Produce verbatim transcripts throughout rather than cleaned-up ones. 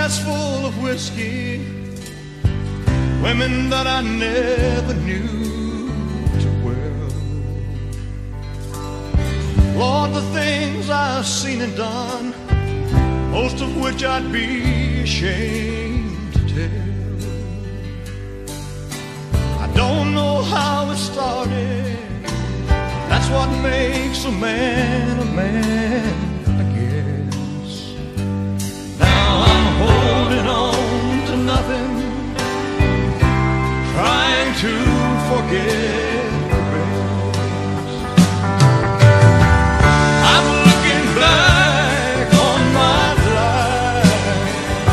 glass full of whiskey, women that I never knew too well. Lord, the things I've seen and done, most of which I'd be ashamed to tell. I don't know how it started, that's what makes a man a man, I guess. Now I'm holding on to nothing, trying to forget the rest. I'm looking back on my life,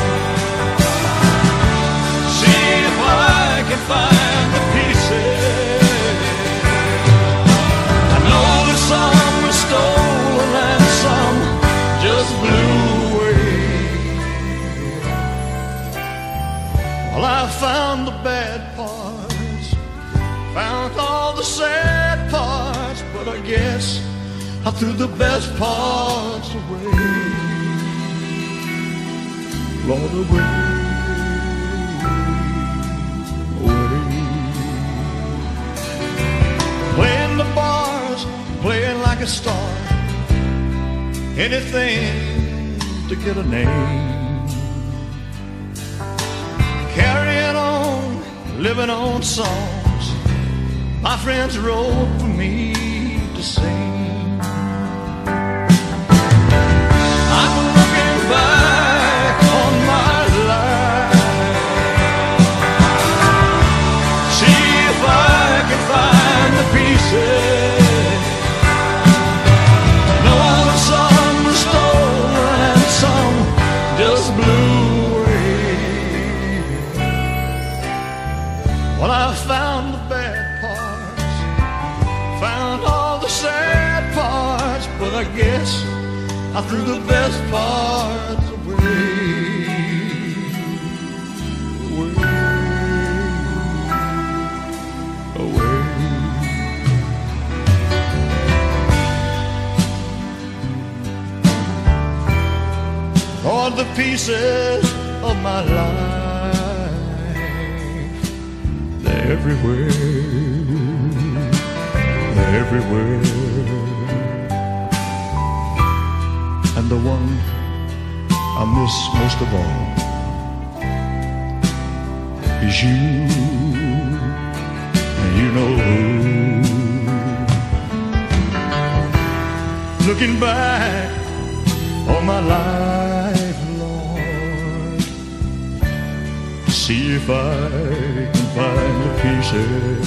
see if I can find the pieces. I know that some were stolen and some just blew away. Well, I found the bad parts, found all the sad parts, but I guess I threw the best parts away. Lord, away, away. Playing the bars, playing like a star, anything to get a name. Carrying on, living on songs my friends wrote for me to sing. I'm looking back on my life, see if I can find the pieces. No, some were stolen and some just blew away. Well, I found the bad parts, found all the sad parts, but I guess I threw the best parts away. Away, away. All the pieces of my life, they're everywhere, they're everywhere. And the one I miss most of all is you, and you know who. Looking back on my life, Lord, see if I can find the pieces.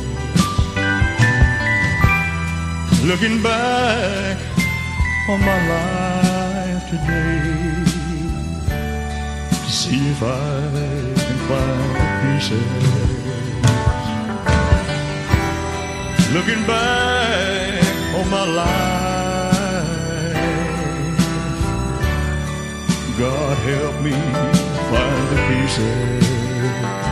Looking back on my life today, to see if I can find the pieces. Looking back on my life, God help me find the pieces.